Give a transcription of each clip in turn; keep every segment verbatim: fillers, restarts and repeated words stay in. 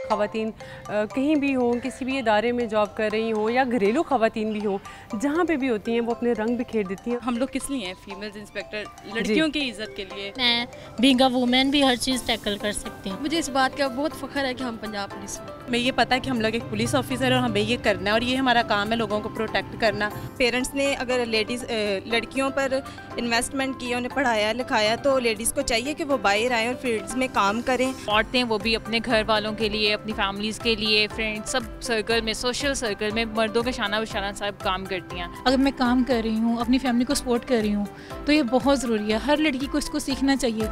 ख़वातीन कहीं भी हों, किसी भी इदारे में जॉब कर रही हों या घरेलू ख़वातीन भी हों, जहाँ पे भी होती हैं वो अपने रंग बिखेर देती हैं। हम लोग किस लिए हैं? फीमेल्स इंस्पेक्टर लड़कियों की इज्जत के लिए। मैं बीइंग अ वुमेन भी हर चीज़ टैकल कर सकती हूँ। मुझे इस बात का बहुत फ़ख्र है कि हम पंजाब पुलिस में। हमें ये पता है कि हम लोग एक पुलिस ऑफिसर और हमें ये करना है और ये हमारा काम है लोगों को प्रोटेक्ट करना। पेरेंट्स ने अगर लेडीज़ लड़कियों पर इन्वेस्टमेंट किया, उन्हें पढ़ाया लिखाया, तो लेडीज़ को चाहिए कि वो बाहर आएँ और फील्ड्स में काम करें। औरतें वो भी अपने घर वालों के लिए, अपनी फैमिलीज़ के लिए, फ्रेंड्स, सब सर्कल में, सोशल सर्कल में मर्दों के शाना बशाना सब काम करती हैं। अगर मैं काम कर रही हूँ, अपनी फैमिली को सपोर्ट कर रही हूँ, तो ये बहुत ज़रूरी है। हर लड़की को इसको सीखना चाहिए।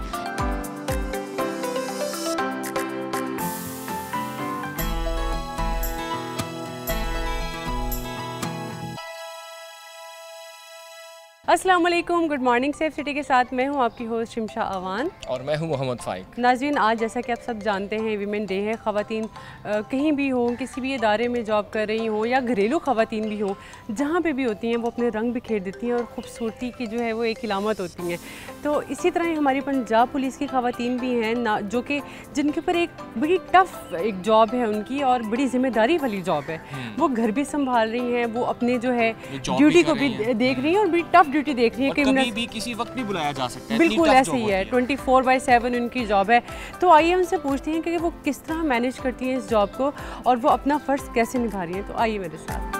अस्सलाम वालेकुम, गुड मॉर्निंग। सेफ सिटी के साथ मैं हूं आपकी होस्ट शिमशा अवान और मैं हूं मोहम्मद फ़ाइक। नाज़रीन, आज जैसा कि आप सब जानते हैं वीमेन डे है। ख़वातीन कहीं भी हों, किसी भी इदारे में जॉब कर रही हों या घरेलू ख़वातीन भी हों, जहाँ पे भी होती हैं वो अपने रंग बिखेर देती हैं और ख़ूबसूरती की जो है वो एक इलामत होती हैं। तो इसी तरह हमारी पंजाब पुलिस की ख़वातीन भी हैं ना, जो कि जिनके ऊपर एक बड़ी टफ़ एक जॉब है उनकी और बड़ी ज़िम्मेदारी वाली जॉब है। वो घर भी संभाल रही हैं, वो अपने जो है ड्यूटी को भी देख रही हैं और बड़ी टफ़ ड्यूटी देख रही है कि कभी भी किसी वक्त भी बुलाया जा सकता है। बिल्कुल ऐसे ही है, ट्वेंटी फोर बाई सेवन उनकी जॉब है। तो आइए उनसे पूछते हैं कि वो किस तरह मैनेज करती हैं इस जॉब को और वो अपना फ़र्ज़ कैसे निभा रही हैं। तो आइए मेरे साथ।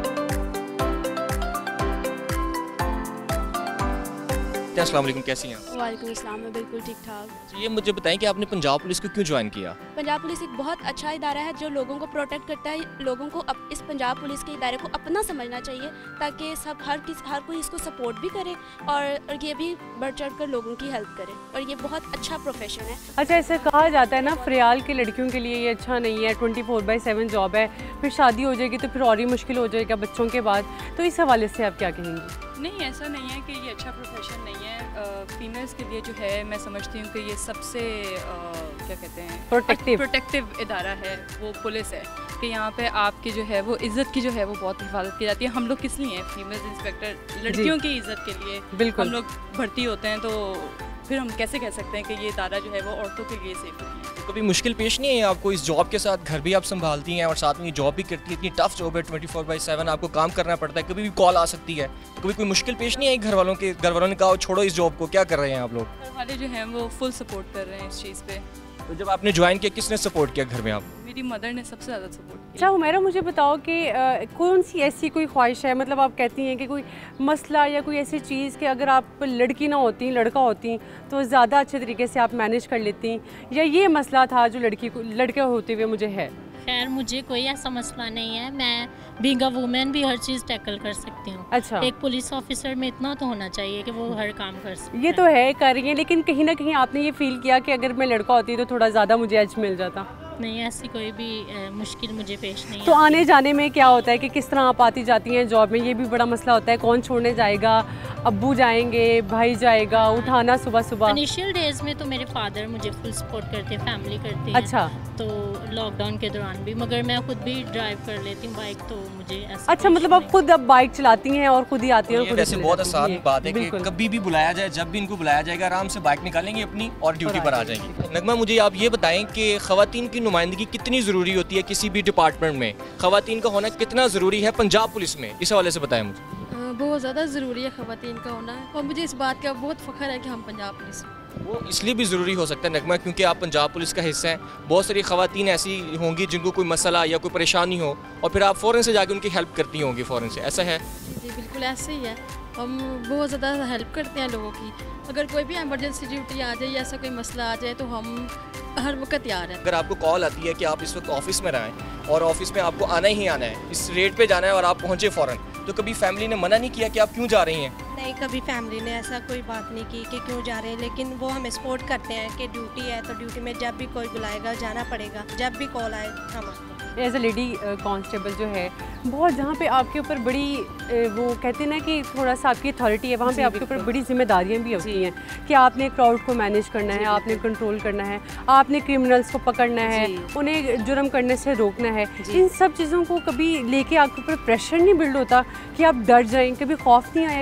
अस्सलाम वालेकुम, कैसी हैं आप? वालेकुम अस्सलाम, मैं बिल्कुल ठीक ठाक। ये मुझे बताएं कि आपने पंजाब पुलिस को क्यों ज्वाइन किया? पंजाब पुलिस एक बहुत अच्छा इदारा है जो लोगों को प्रोटेक्ट करता है। लोगों को अप, इस पंजाब पुलिस के इदारे को अपना समझना चाहिए ताकि सब हर किस हर कोई इसको सपोर्ट भी करे और, और ये भी बढ़ चढ़ कर लोगों की हेल्प करे और ये बहुत अच्छा प्रोफेशन है। अच्छा, ऐसे कहा जाता है ना फ़रियाल की लड़कियों के लिए ये अच्छा नहीं है, twenty four by seven job है, फिर शादी हो जाएगी तो फिर और ही मुश्किल हो जाएगा बच्चों के बाद। तो इस हवाले से आप क्या कहेंगी? नहीं, ऐसा नहीं है कि ये अच्छा प्रोफेशन नहीं है। फीमेल्स के लिए जो है मैं समझती हूँ कि ये सबसे आ, क्या कहते हैं प्रोटेक्टिव प्रोटेक्टिव इदारा है वो पुलिस है कि यहाँ पे आपकी जो है वो इज़्ज़त की जो है वो बहुत हिफाजत की जाती है। हम लोग किस लिए हैं? फीमेल्स इंस्पेक्टर लड़कियों की इज़्ज़त के लिए। बिल्कुल हम लोग भर्ती होते हैं तो फिर हम कैसे कह सकते हैं कि ये इदारा जो है वो औरतों के लिए सेफ नहीं है। तो कभी मुश्किल पेश नहीं है आपको इस जॉब के साथ? घर भी आप संभालती हैं और साथ में ये जॉब भी करती है, इतनी टफ जॉब है, ट्वेंटी फोर बाई सेवन आपको काम करना पड़ता है, कभी भी कॉल आ सकती है, तो कभी कोई मुश्किल पेश नहीं आई घर वालों के? घर वालों ने कहा छोड़ो इस जॉब को, क्या कर रहे हैं आप लोग? घर वाले जो हैं वो फुल सपोर्ट कर रहे हैं इस चीज़ पे। तो जब आपने ज्वाइन किया किसने सपोर्ट किया घर में आप? मेरी मदर ने सबसे ज़्यादा सपोर्ट किया। अच्छा हुमैरा, मुझे बताओ कि आ, कौन सी ऐसी कोई ख्वाहिश है, मतलब आप कहती हैं कि कोई मसला या कोई ऐसी चीज़ कि अगर आप लड़की ना होती, लड़का होती तो ज़्यादा अच्छे तरीके से आप मैनेज कर लेती, या ये मसला था जो लड़की को लड़के होते हुए मुझे है? खैर, मुझे कोई ऐसा मसला नहीं है। मैं बीइंग अ वुमेन भी हर चीज़ टैकल कर सकती हूँ। अच्छा, एक पुलिस ऑफिसर में इतना तो होना चाहिए कि वो हर काम कर सके। ये तो है, कर रही हैं, लेकिन कहीं ना कहीं आपने ये फील किया कि अगर मैं लड़का होती तो थोड़ा ज़्यादा मुझे एज मिल जाता? नहीं, ऐसी कोई भी आ, मुश्किल मुझे पेश नहीं। तो आने जाने में क्या होता है कि किस तरह आप आती जाती हैं जॉब में? ये भी बड़ा मसला होता है, कौन छोड़ने जाएगा, अब्बू जाएंगे, भाई जाएगा, उठाना सुबह सुबह? इनिशियल डेज में तो मेरे फादर मुझे फुल सपोर्ट करते हैं, फैमिली करती है। अच्छा, तो लॉकडाउन के दौरान भी, मगर मैं खुद भी ड्राइव कर लेती हूँ बाइक, तो मुझे ऐसा। अच्छा, मतलब आप खुद अब बाइक चलाती हैं और खुद ही आती हैं? वैसे बहुत आसान बात है कि कभी भी बुलाया जाए, जब भी इनको बुलाया जाएगा आराम से बाइक निकालेंगे अपनी और ड्यूटी पर आ जाएंगी। नगमा, मुझे आप ये बताएं कि ख़वातीन की नुमाइंदगी कितनी ज़रूरी होती है किसी भी डिपार्टमेंट में? ख़वातीन का होना कितना ज़रूरी है पंजाब पुलिस में? इस हवाले से बताएं मुझे। बहुत ज़्यादा ज़रूरी है ख़वातीन का होना और मुझे इस बात का बहुत फ़ख्र है कि हम पंजाब पुलिस में। वो इसलिए भी ज़रूरी हो सकता है नगमा क्योंकि आप पंजाब पुलिस का हिस्सा हैं। बहुत सारी ख़वातीन ऐसी होंगी जिनको कोई मसला या कोई परेशानी हो और फिर आप फ़ौरन से जाके उनकी हेल्प करती होंगी फ़ौरन से, ऐसा है? जी बिल्कुल ऐसे ही है। हम बहुत ज़्यादा हेल्प करते हैं लोगों की। अगर कोई भी एमरजेंसी ड्यूटी आ जाए या ऐसा कोई मसला आ जाए तो हम हर वक्त तैयार है। अगर आपको कॉल आती है कि आप इस वक्त ऑफिस में रहें और ऑफिस में आपको आना ही आना है, इस रेट पे जाना है और आप पहुँचे फ़ौरन, तो कभी फैमिली ने मना नहीं किया कि आप क्यों जा रही हैं? नहीं, कभी फैमिली ने ऐसा कोई बात नहीं की कि क्यों जा रहे हैं, लेकिन वो हमें सपोर्ट करते हैं कि ड्यूटी है तो ड्यूटी में जब भी कोई बुलाएगा जाना पड़ेगा, जब भी कॉल आए हम। एज ए लेडी कांस्टेबल जो है, बहुत जहाँ पे आपके ऊपर बड़ी वो कहते हैं ना कि थोड़ा सा आपकी अथॉरिटी है, वहाँ पे आपके ऊपर बड़ी जिम्मेदारियाँ भी होती हैं कि आपने क्राउड को मैनेज करना है, आपने कंट्रोल करना है, आपने क्रिमिनल्स को पकड़ना है, उन्हें जुर्म करने से रोकना है। इन सब चीज़ों को कभी लेके आपके ऊपर प्रेशर नहीं बिल्ड होता कि आप डर जाएं? कभी खौफ नहीं आया कि अपनी जॉब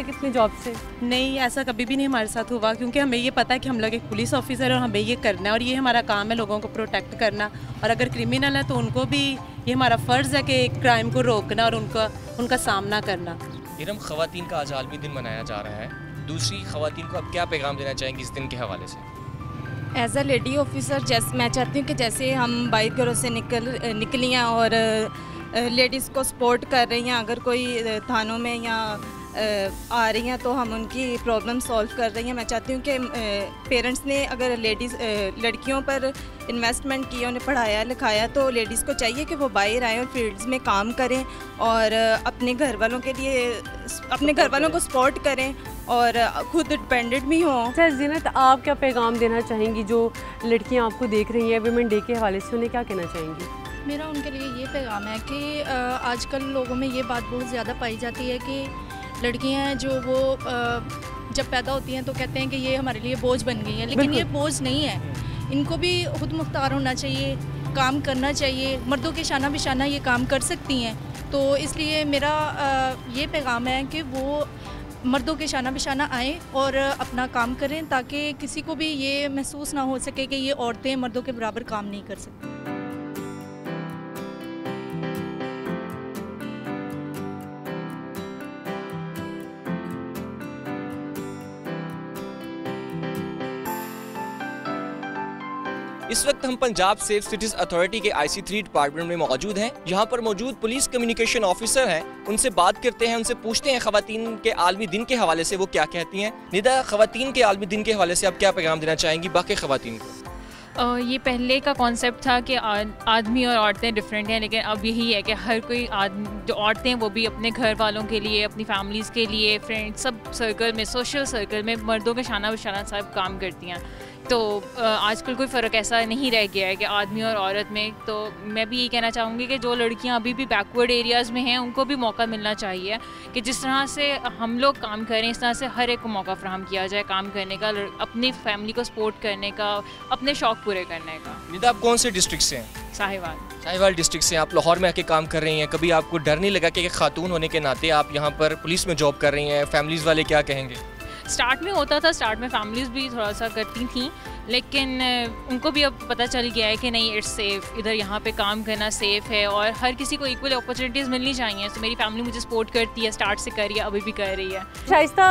से? नहीं, ऐसा कभी भी नहीं हमारे साथ हुआ, क्योंकि हमें ये पता है कि हम लोग एक पुलिस ऑफिसर और हमें ये करना है और ये हमारा काम है लोगों को प्रोटेक्ट करना। और अगर क्रिमिनल है तो उनको भी ये हमारा फ़र्ज़ है कि क्राइम को रोकना और उनका उनका सामना करना। इरम, ख़वातीन का आज आलमी दिन मनाया जा रहा है, दूसरी ख़वातीन को आप क्या पैगाम देना चाहेंगी इस दिन के हवाले से? एज अ लेडी ऑफिसर जैसे मैं चाहती हूँ कि जैसे हम बाइक घरों से निकल निकली हैं और लेडीज़ को सपोर्ट कर रही हैं, अगर कोई थानों में या आ रही हैं तो हम उनकी प्रॉब्लम सॉल्व कर रही हैं। मैं चाहती हूँ कि पेरेंट्स ने अगर लेडीज़ लड़कियों पर इन्वेस्टमेंट किया, उन्हें पढ़ाया लिखाया, तो लेडीज़ को चाहिए कि वो बाहर आएँ और फील्ड्स में काम करें और अपने घर वालों के लिए अपने घर वालों को सपोर्ट करें और खुद डिपेंडेंट भी हों। अच्छा ज़ीनत, आप क्या पैगाम देना चाहेंगी जो लड़कियाँ आपको देख रही हैं वुमेन डे के हवाले से, उन्हें क्या कहना चाहेंगी? मेरा उनके लिए ये पैगाम है कि आजकल लोगों में ये बात बहुत ज़्यादा पाई जाती है कि लड़कियां हैं जो वो जब पैदा होती हैं तो कहते हैं कि ये हमारे लिए बोझ बन गई हैं, लेकिन ये बोझ नहीं है। इनको भी खुद मुख्तार होना चाहिए, काम करना चाहिए, मर्दों के शाना बिशाना ये काम कर सकती हैं। तो इसलिए मेरा ये पैगाम है कि वो मर्दों के शाना बिशाना आएँ और अपना काम करें, ताकि किसी को भी ये महसूस ना हो सके कि ये औरतें मर्दों के बराबर काम नहीं कर सकती। इस वक्त हम पंजाब सेफ सिटीज अथॉरिटी के आई सी थ्री डिपार्टमेंट में मौजूद हैं। यहाँ पर मौजूद पुलिस कम्युनिकेशन ऑफिसर हैं, उनसे बात करते हैं, उनसे पूछते हैं ख़वातीन के आलमी दिन के हवाले से वो क्या कहती हैं। निदा, ख़वातीन के आलमी दिन के हवाले से आप क्या पैगाम देना चाहेंगी बाकी ख़वातीन को? ये पहले का कॉन्सेप्ट था कि आदमी और औरतें डिफरेंट हैं, लेकिन अब यही है कि हर कोई आदमी, जो औरतें वो भी अपने घर वालों के लिए, अपनी फैमिलीज़ के लिए, फ्रेंड्स, सब सर्कल में, सोशल सर्कल में मर्दों के शाना बिशाना सब काम करती हैं। तो आजकल कोई फ़र्क ऐसा नहीं रह गया है कि आदमी और औरत में। तो मैं भी यही कहना चाहूँगी कि जो लड़कियाँ अभी भी बैकवर्ड एरियाज़ में हैं उनको भी मौका मिलना चाहिए कि जिस तरह से हम लोग काम करें इस तरह से हर एक को मौका फराहम किया जाए काम करने का, अपनी फैमिली को सपोर्ट करने का, अपने शौक़ पूरे करने का। निदा, आप कौन से डिस्ट्रिक्ट से हैं? साहिवाल। साहिवाल डिस्ट्रिक्ट से आप लाहौर में आके काम कर रही हैं, कभी आपको डर नहीं लगा कि एक खातून होने के नाते आप यहाँ पर पुलिस में जॉब कर रही हैं, फैमिलीज़ वाले क्या कहेंगे? स्टार्ट में होता था, स्टार्ट में फैमिलीज़ भी थोड़ा सा करती थी, लेकिन उनको भी अब पता चल गया है कि नहीं, इट्स सेफ़, इधर यहाँ पे काम करना सेफ़ है और हर किसी को इक्वल अपॉर्चुनिटीज़ मिलनी चाहिए। तो मेरी फैमिली मुझे सपोर्ट करती है, स्टार्ट से कर रही है, अभी भी कर रही है। शाइस्ता,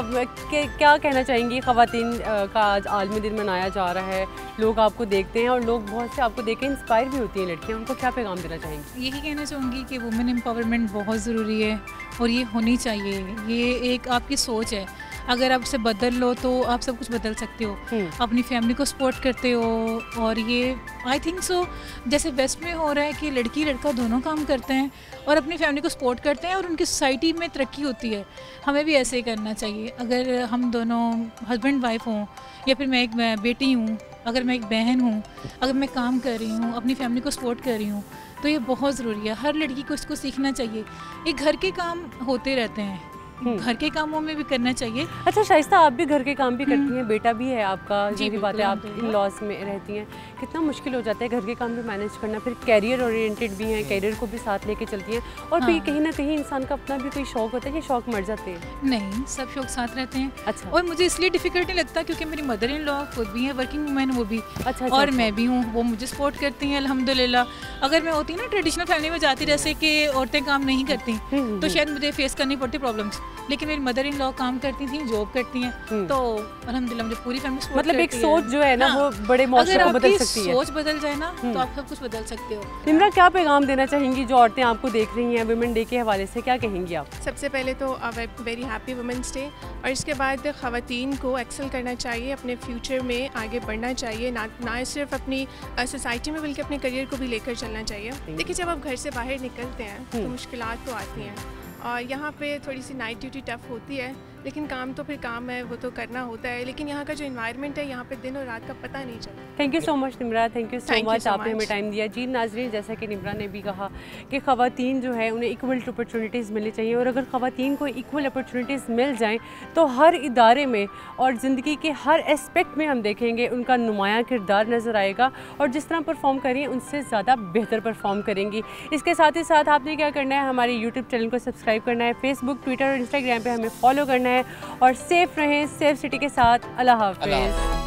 क्या कहना चाहेंगी? ख़वातीन का आज आलमी दिन मनाया जा रहा है, लोग आपको देखते हैं और लोग बहुत से आपको देख के इंस्पायर भी होती हैं लड़कियाँ, उनको क्या पैगाम देना चाहेंगी? यही कहना चाहूँगी कि वुमेन एम्पावरमेंट बहुत ज़रूरी है और ये होनी चाहिए। ये एक आपकी सोच है, अगर आप उसे बदल लो तो आप सब कुछ बदल सकते हो, अपनी फैमिली को सपोर्ट करते हो। और ये आई थिंक सो जैसे वेस्ट में हो रहा है कि लड़की लड़का दोनों काम करते हैं और अपनी फैमिली को सपोर्ट करते हैं और उनकी सोसाइटी में तरक्की होती है। हमें भी ऐसे ही करना चाहिए। अगर हम दोनों हस्बैंड वाइफ हों या फिर मैं एक बेटी हूँ, अगर मैं एक बहन हूँ, अगर मैं काम कर रही हूँ, अपनी फैमिली को सपोर्ट कर रही हूँ, तो ये बहुत ज़रूरी है। हर लड़की को इसको सीखना चाहिए। ये घर के काम होते रहते हैं, घर के कामों में भी करना चाहिए। अच्छा शाइस्ता, आप भी घर के काम भी करती हैं, बेटा भी है आपका, जी की बात है, आप इन लॉज में रहती हैं, कितना मुश्किल हो जाता है घर के काम भी मैनेज करना, फिर कैरियर ओरिएंटेड भी हैं, कैरियर को भी साथ लेके चलती हैं और हाँ। फिर कहीं ना कहीं इंसान का अपना भी कोई शौक होता है कि शौक मर जाते हैं? नहीं, सब शौक साथ रहते हैं। अच्छा। और मुझे इसलिए डिफिकल्ट नहीं लगता क्योंकि मेरी मदर इन लॉ खुद भी है वर्किंग वूमेन, वो भी अच्छा, और अच्छा। मैं भी हूँ, वो मुझे सपोर्ट करती हैं अल्हम्दुलिल्लाह। अगर मैं होती ना ट्रेडिशनल फैमिली में जाती जैसे कि औरतें काम नहीं करती तो शायद मुझे फेस करनी पड़ती प्रॉब्लम्स, लेकिन मेरी मदर इन लॉ काम करती थी, जॉब करती हैं, तो अल्हम्दुलिल्लाह मुझे पूरी फैमिली सपोर्ट मतलब एक करती सोच है। जो है ना, हाँ। वो बड़े मौसम को बदल सकती है। सोच बदल जाए ना तो आप सब कुछ बदल सकते हो। निम्रा, क्या पैगाम देना चाहेंगी जो औरतें आपको देख रही हैं वुमेन डे के हवाले से, क्या कहेंगी आप? सबसे पहले तो वेरी हैप्पी वुमेंस डे, और इसके बाद ख़वातीन को एक्सेल करना चाहिए, अपने फ्यूचर में आगे बढ़ना चाहिए, ना ना सिर्फ अपनी सोसाइटी में बल्कि अपने करियर को भी लेकर चलना चाहिए। देखिए, जब आप घर से बाहर निकलते हैं तो मुश्किलात तो आती हैं और यहाँ पे थोड़ी सी नाइट ड्यूटी टफ होती है, लेकिन काम तो फिर काम है, वो तो करना होता है। लेकिन यहाँ का जो इन्वायरमेंट है, यहाँ पे दिन और रात का पता नहीं चलता। Thank you so much Nimra, thank you so much, आपने हमें टाइम दिया। जी नाजरीन, जैसा कि निम्रा ने भी कहा कि ख़वातीन जो है उन्हें इक्वल अपॉर्चुनिटीज़ मिलनी चाहिए, और अगर ख़वातीन को इक्वल अपॉर्चुनिटीज़ मिल जाएँ तो हर इदारे में और ज़िंदगी के हर एस्पेक्ट में हम देखेंगे उनका नुमायाँ किरदार नज़र आएगा और जिस तरह परफॉर्म करें उनसे ज़्यादा बेहतर परफॉर्म करेंगी। इसके साथ ही साथ आपने क्या करना है, हमारे यूट्यूब चैनल को सब्सक्राइब करना है, फेसबुक, ट्विटर और इंस्टाग्राम पर हमें फॉलो करना है, हैं और सेफ़ रहें, सेफ सिटी के साथ। अल्लाह हाफ़िज़।